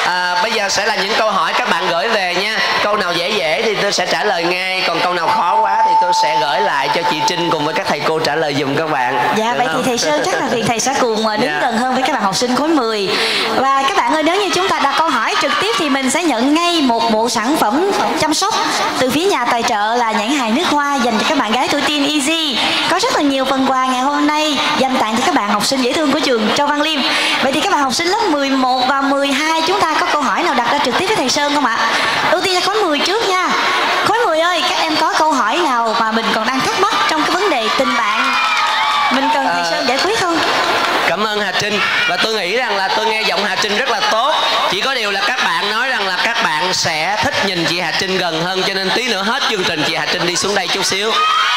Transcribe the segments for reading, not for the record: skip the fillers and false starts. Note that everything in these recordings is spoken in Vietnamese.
Bây giờ sẽ là những câu hỏi các bạn gửi về nha. Câu nào dễ dễ thì tôi sẽ trả lời ngay, còn câu nào khó quá thì tôi sẽ gửi lại cho chị Trinh cùng với các thầy cô trả lời giùm các bạn. Dạ, vậy thì thầy Sơn chắc là vì thầy sẽ cùng đứng gần hơn với các bạn học sinh khối 10. Và các bạn ơi, nếu như chúng ta đặt câu hỏi trực tiếp thì mình sẽ nhận ngay một bộ sản phẩm chăm sóc từ phía nhà tài trợ là nhãn hàng nước hoa dành cho các bạn gái tuổi teen Easy. Có rất là nhiều phần quà ngày hôm nay dành tặng cho các bạn học sinh dễ thương của trường Châu Văn Liêm. Vậy thì các bạn học sinh lớp 11 và 12 chúng ta có câu hỏi nào đặt ra trực tiếp với thầy Sơn không ạ? Ưu tiên là khối 10 trước nha. Khối 10 ơi, các em có câu hỏi nào mà mình còn đang thắc mắc trong cái vấn đề tình bạn mình cần thầy Sơn giải quyết không? Cảm ơn Hà Trinh. Và tôi nghĩ rằng là tôi nghe giọng Hà Trinh rất là tốt. Chỉ có điều là các bạn nói rằng là các bạn sẽ thích nhìn chị Hà Trinh gần hơn, cho nên tí nữa hết chương trình chị Hà Trinh đi xuống đây chút xíu.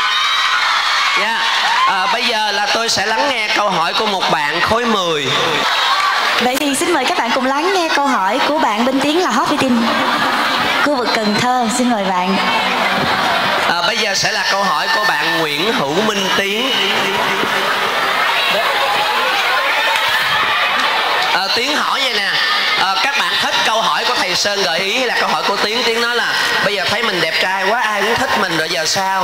Bây giờ là tôi sẽ lắng nghe câu hỏi của một bạn khối 10. Vậy thì xin mời các bạn cùng lắng nghe câu hỏi của bạn Minh Tiến là Hot Team khu vực Cần Thơ. Xin mời bạn. Bây giờ sẽ là câu hỏi của bạn Nguyễn Hữu Minh Tiến. Tiến hỏi vậy nè, các bạn thích câu hỏi của thầy Sơn gợi ý hay là câu hỏi của Tiến? Tiến nói là bây giờ thấy mình đẹp trai quá, ai cũng thích mình rồi giờ sao?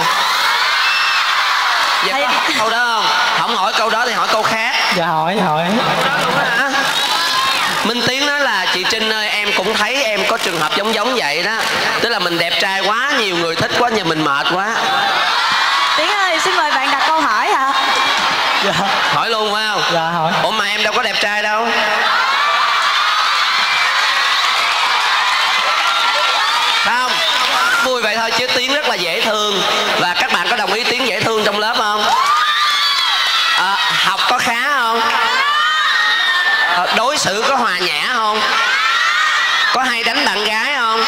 Dạ có câu đó không? Không hỏi câu đó thì hỏi câu khác. Dạ hỏi. Minh Tiến nói là chị Trinh ơi, em cũng thấy em có trường hợp giống vậy đó. Tức là mình đẹp trai quá, nhiều người thích quá, nhà mình mệt quá. Tiến ơi, xin mời bạn đặt câu hỏi ạ. Dạ. Hỏi luôn phải không? Dạ hỏi. Ủa mà em đâu có đẹp trai đâu. Không, vui vậy thôi chứ Tiến rất là dễ thương. Và các bạn có đồng ý Tiến dễ thương trong lớp không? Học có khá không? Đối xử có hòa nhã không? Có hay đánh bạn gái không?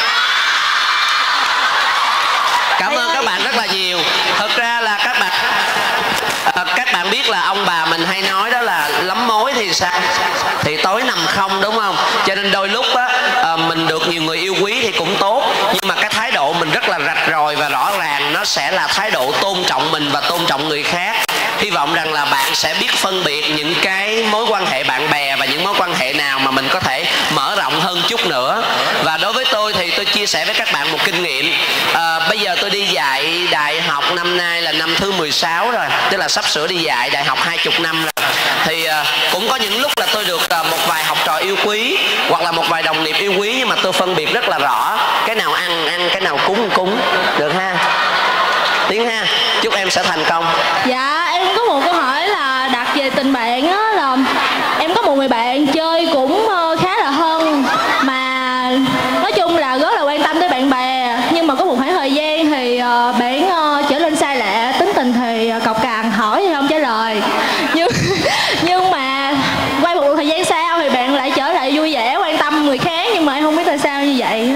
Cảm ơn các bạn rất là nhiều. Thật ra là các bạn biết là ông bà mình hay nói đó là lắm mối thì sao? Thì tối nằm không, đúng không? Cho nên đôi lúc á, mình được nhiều người yêu quý thì cũng tốt, nhưng mà cái thái độ mình rất là rạch ròi và rõ ràng, nó sẽ là thái độ tôn trọng mình và tôn trọng người khác. Hy vọng rằng là bạn sẽ biết phân biệt những cái mối quan hệ bạn bè và những mối quan hệ nào mà mình có thể mở rộng hơn chút nữa. Và đối với tôi thì tôi chia sẻ với các bạn một kinh nghiệm. Bây giờ tôi đi dạy đại học năm nay là năm thứ 16 rồi, tức là sắp sửa đi dạy đại học 20 năm rồi. Thì cũng có những lúc là tôi được một vài học trò yêu quý hoặc là một vài đồng nghiệp yêu quý, nhưng mà tôi phân biệt rất là rõ. Cái nào ăn, cái nào cúng. Được ha? Tiến ha? Chúc em sẽ thành công. Dạ, em có một câu hỏi là đặt về tình bạn á, là em có một người bạn chơi cũng khá là thân, mà nói chung là rất là quan tâm tới bạn bè, nhưng mà có một khoảng thời gian thì bạn trở nên sai lạ, tính tình thì cọc cằn, hỏi thì không trả lời. Nhưng mà qua một thời gian sau thì bạn lại trở lại vui vẻ, quan tâm người khác, nhưng mà em không biết tại sao như vậy.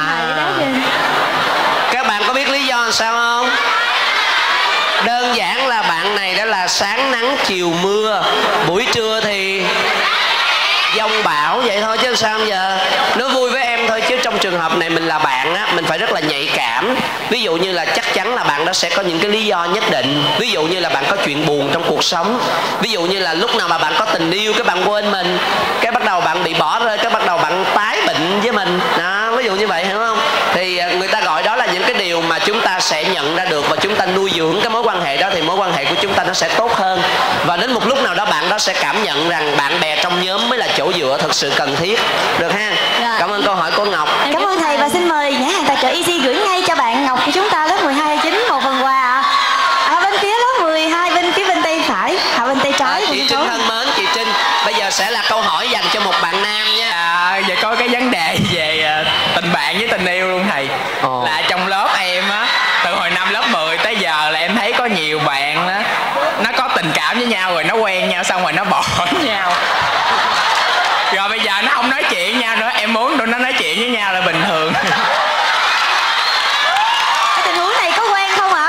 Các bạn có biết lý do làm sao không? Đơn giản là bạn này đó là sáng nắng chiều mưa, buổi trưa thì giông bão vậy thôi chứ sao giờ. Nói vui với em thôi chứ trong trường hợp này mình là bạn á, mình phải rất là nhạy cảm. Ví dụ như là chắc chắn là bạn đó sẽ có những cái lý do nhất định. Ví dụ như là bạn có chuyện buồn trong cuộc sống. Ví dụ như là lúc nào mà bạn có tình yêu cái bạn quên mình, cái bắt đầu bạn bị bỏ rơi, cái bắt đầu bạn tái bệnh với mình đó, ví dụ như vậy, hiểu không? Thì người ta gọi đó là những cái điều mà chúng ta sẽ nhận ra được, và chúng ta nuôi dưỡng cái mối quan hệ đó thì mối quan hệ của chúng ta nó sẽ tốt hơn. Và đến một lúc nào đó bạn đó sẽ cảm nhận rằng bạn bè trong nhóm mới là chỗ dựa thực sự cần thiết. Được ha? Dạ. Cảm ơn câu hỏi của Ngọc. Cảm ơn thầy và xin mời nhãn hàng tài trợ Easy gửi ngay cho bạn Ngọc của chúng ta lớp 12 9 một phần quà. Bên phía lớp 12 bên phía bên tay phải, bên tay trái. Chị Trinh thân mến, chị Trinh, bây giờ sẽ là câu hỏi dành cho một bạn nam nha. Vậy có cái vấn đề về tình bạn với tình yêu luôn thầy. Là trong lớp em á, từ hồi năm lớp 10 tới giờ là em thấy có nhiều bạn á, nó có tình cảm với nhau rồi nó quen nhau xong rồi nó bỏ nhau. Rồi bây giờ nó không nói chuyện với nhau nữa, em muốn tụi nó nói chuyện với nhau là bình thường. Cái tình huống này có quen không ạ?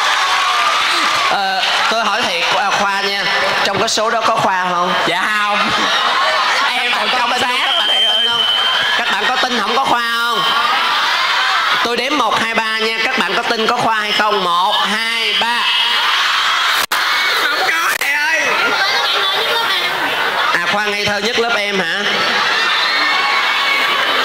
Tôi hỏi thiệt Khoa nha, trong cái số đó có Khoa không? Dạ không. Em còn trong sáng. Các bạn có tin không có Khoa không? Tôi đếm 1, 2, 3 nha. Các bạn có tin có Khoa hay không? 1, 2, 3. Không có thầy ơi. Khoa ngây thơ nhất lớp em hả?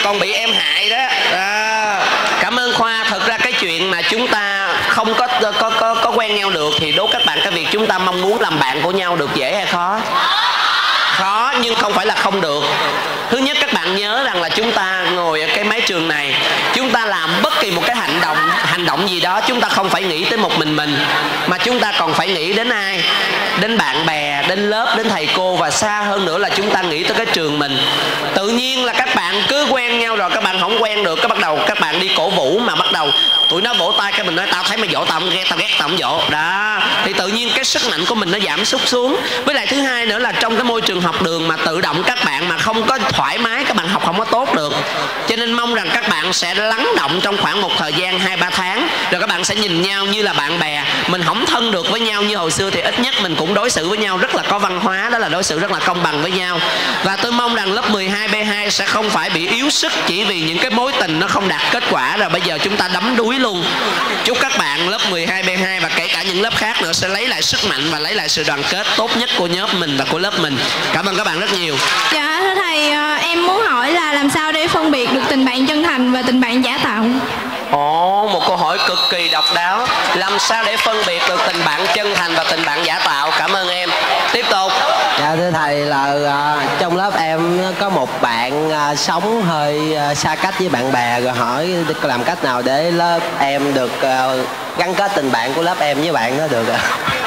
còn bị em hại đó. Cảm ơn Khoa. Thực ra cái chuyện mà chúng ta không có quen nhau được thì đố các bạn, cái việc chúng ta mong muốn làm bạn của nhau được dễ hay khó? Khó, nhưng không phải là không được. Thứ nhất, các bạn nhớ rằng là chúng ta ngồi ở cái mái trường này, chúng ta làm bất kỳ một cái hành động gì đó, chúng ta không phải nghĩ tới một mình, mà chúng ta còn phải nghĩ đến ai? Đến bạn bè, đến lớp, đến thầy cô, và xa hơn nữa là chúng ta nghĩ tới cái trường mình. Tự nhiên là các bạn cứ quen nhau rồi, các bạn không quen được, cái bắt đầu các bạn đi cổ vũ, mà bắt đầu tụi nó vỗ tay, cái mình nói tao thấy mày vỗ tao không ghét, tao ghét tao không vỗ đó, thì tự nhiên cái sức mạnh của mình nó giảm sút xuống. Với lại thứ hai nữa là trong cái môi trường học đường mà tự động các bạn mà không có thoải mái, các bạn học không có tốt được. Cho nên mong rằng các bạn sẽ lắng động trong khoảng một thời gian 2-3 tháng, rồi các bạn sẽ nhìn nhau như là bạn bè. Mình không thân được với nhau như hồi xưa thì ít nhất mình cũng đối xử với nhau rất là có văn hóa, đó là đối xử rất là công bằng với nhau. Và tôi mong rằng lớp 12 B2 sẽ không phải bị yếu sức chỉ vì những cái mối tình nó không đạt kết quả rồi bây giờ chúng ta đắm đuối luôn. Chúc các bạn lớp 12 B2 và kể cả những lớp khác nữa sẽ lấy lại sức mạnh và lấy lại sự đoàn kết tốt nhất của nhóm mình và của lớp mình. Cảm ơn các bạn rất nhiều. Dạ thưa thầy, em muốn hỏi là làm sao để phân biệt được tình bạn chân thành và tình bạn giả tạo? Ồ, một câu hỏi cực kỳ độc đáo. Làm sao để phân biệt được tình bạn chân thành và tình bạn giả tạo? Cảm ơn em. Tiếp tục. Dạ thưa thầy, là trong lớp em có một bạn sống hơi xa cách với bạn bè, rồi hỏi làm cách nào để lớp em được gắn kết tình bạn của lớp em với bạn đó được ạ?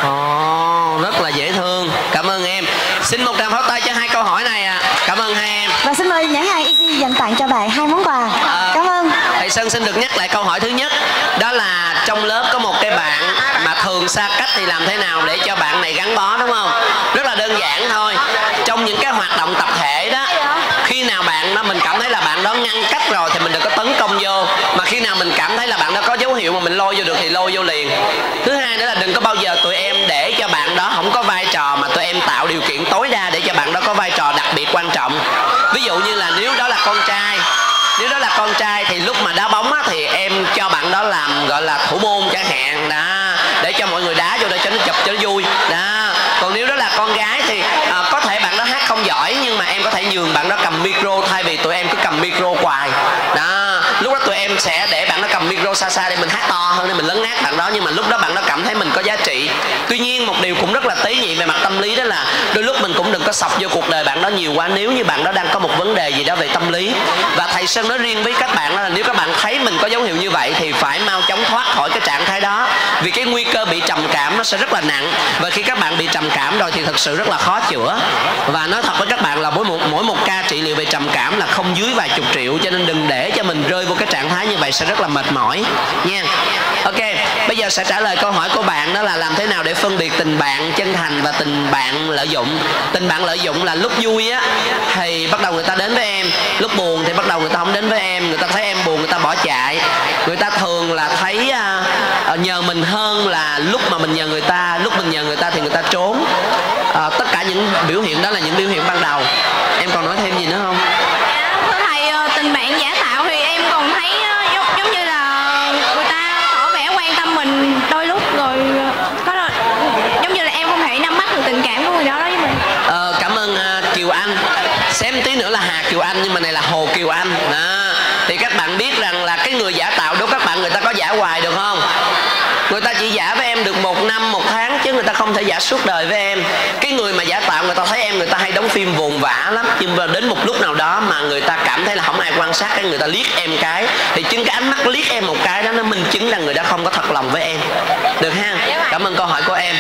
Ồ, rất là dễ thương. Cảm ơn em. Xin một tràng pháo tay cho hai câu hỏi này ạ. Cảm ơn hai em. Và xin mời nhãn hàng Easy dành tặng cho bạn 2 món quà. Cảm ơn. Thầy Sơn xin được nhắc lại câu hỏi thứ nhất. Đó là trong lớp có một cái bạn mà thường xa cách thì làm thế nào để cho bạn này gắn bó, đúng không? Rất là đơn giản thôi. Trong những cái hoạt động tập thể đó, khi nào bạn đó mình cảm thấy là bạn đó ngăn cách rồi thì mình đừng có tấn công vô, mà khi nào mình cảm thấy là bạn đó có dấu hiệu mà mình lôi vô được thì lôi vô liền. Thứ hai nữa là đừng có bao giờ tụi em để cho bạn đó không có vai trò, mà tụi em tạo điều kiện tối đa để cho bạn đó có vai trò đặc biệt quan trọng. Ví dụ như là nếu đó là con trai thì lúc mà đá bóng á, thì em cho bạn đó làm gọi là thủ môn chẳng hạn đó, để cho mọi người đá vô để cho nó chụp cho nó vui đó. Còn nếu đó là con gái thì có thể bạn đó hát không giỏi, nhưng mà em có thể nhường bạn đó cầm micro thay vì tụi em cứ cầm micro hoài đó. Lúc đó tụi em sẽ để bạn đó cầm micro xa xa để mình hát to hơn, để mình lấn át bạn đó, nhưng mà lúc đó bạn đó cảm thấy mình có giá trị. Tuy nhiên một điều cũng rất là tế nhị về mặt tâm lý, đó là đôi lúc mình cũng đừng có sọc vô cuộc đời bạn đó nhiều quá nếu như bạn đó đang có một vấn đề gì đó về tâm lý. Và thầy Sơn nói riêng với các bạn là nếu các bạn thấy mình có dấu hiệu như vậy thì phải mau chóng thoát khỏi cái trạng thái đó, vì cái nguy cơ bị trầm cảm nó sẽ rất là nặng. Và khi các bạn bị trầm cảm rồi thì thật sự rất là khó chữa. Và nói thật với các bạn là mỗi một ca trị liệu về trầm cảm là không dưới vài chục triệu, cho nên đừng để cho mình rơi vô cái trạng thái như vậy, sẽ rất là mệt mỏi nha. Ok, bây giờ sẽ trả lời câu hỏi của bạn, đó là làm thế nào để phân biệt tình bạn chân thành và tình bạn lợi dụng. Tình bạn lợi dụng là lúc vui á thì bắt đầu người ta đến với em, lúc buồn thì bắt đầu người ta không đến với em, người ta thấy em buồn người ta bỏ chạy. Người ta thường là thấy nhờ mình hơn là lúc mà mình nhờ người ta, lúc mình nhờ người ta thì người ta trốn. Tất cả những biểu hiện đó là những biểu hiện ban đầu. Em còn nói thêm gì nữa không? Thưa thầy, tình bạn giả tạo thì em còn thấy giống như là người ta tỏ vẻ quan tâm mình đôi lúc, rồi có giống như là em không thể nắm bắt được tình cảm của người đó với mình. Cảm ơn Kiều Anh. Xém tí nữa là Hà Kiều Anh, nhưng mà này là Hồ Kiều Anh đó. Thì các bạn biết rằng là cái người giả tạo đó các bạn, người ta có giả hoài được không? Người ta chỉ giả với em được 1 năm 1 tháng chứ người ta không thể giả suốt đời với em. Cái người mà giả tạo người ta thấy em, người ta hay đóng phim vồn vã lắm, nhưng mà đến một lúc nào đó mà người ta cảm thấy là không ai quan sát, cái người ta liếc em cái, thì chính cái ánh mắt liếc em một cái đó nó minh chứng rằng người ta không có thật lòng với em. Được ha? Cảm ơn câu hỏi của em.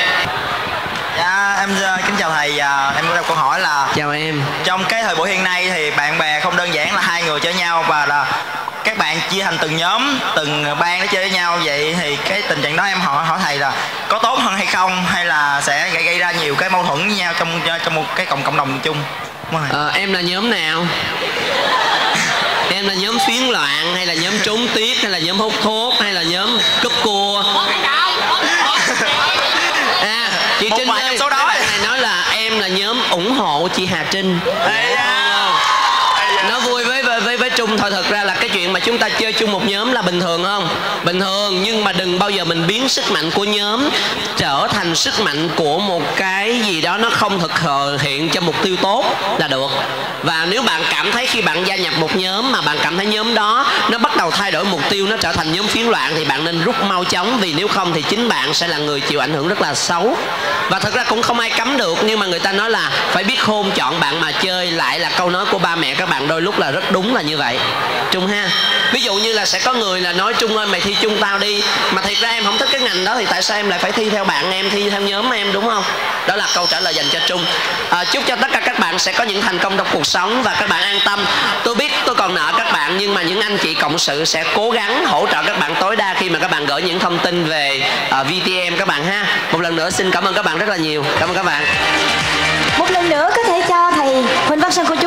Dạ, em kính chào thầy. Em có câu hỏi là chào em. Trong cái thời buổi hiện nay thì bạn bè không đơn giản là hai người chơi nhau, và là các bạn chia thành từng nhóm, từng ban để chơi với nhau. Vậy thì cái tình trạng đó em hỏi thầy là có tốt hơn hay không, hay là sẽ gây ra nhiều cái mâu thuẫn với nhau trong một cái cộng đồng chung? Em là nhóm nào? Em là nhóm phiến loạn, hay là nhóm trốn tiết, hay là nhóm hút thuốc, hay là nhóm cúp cua? Chị Trinh ơi, số đó bạn này nói là em là nhóm ủng hộ chị Hà Trinh. Nó vui với Trung thôi. Thật ra là cái chuyện chuyện mà chúng ta chơi chung một nhóm là bình thường không? Bình thường, nhưng mà đừng bao giờ mình biến sức mạnh của nhóm trở thành sức mạnh của một cái gì đó nó không thực hiện cho mục tiêu tốt là được. Và nếu bạn cảm thấy khi bạn gia nhập một nhóm mà bạn cảm thấy nhóm đó nó bắt đầu thay đổi mục tiêu, nó trở thành nhóm phiến loạn, thì bạn nên rút mau chóng, vì nếu không thì chính bạn sẽ là người chịu ảnh hưởng rất là xấu. Và thật ra cũng không ai cấm được, nhưng mà người ta nói là phải biết khôn chọn bạn mà chơi, lại là câu nói của ba mẹ các bạn đôi lúc là rất đúng là như vậy. Trung ha. Ví dụ như là sẽ có người là nói Trung ơi mày thi chung tao đi, mà thiệt ra em không thích cái ngành đó thì tại sao em lại phải thi theo bạn em, thi theo nhóm em, đúng không? Đó là câu trả lời dành cho Trung. Chúc cho tất cả các bạn sẽ có những thành công trong cuộc sống và các bạn an tâm. Tôi biết tôi còn nợ các bạn, nhưng mà những anh chị cộng sự sẽ cố gắng hỗ trợ các bạn tối đa khi mà các bạn gửi những thông tin về VTM các bạn ha. Một lần nữa xin cảm ơn các bạn rất là nhiều. Cảm ơn các bạn. Một lần nữa có thể cho thầy Huỳnh Văn Sơn của chúng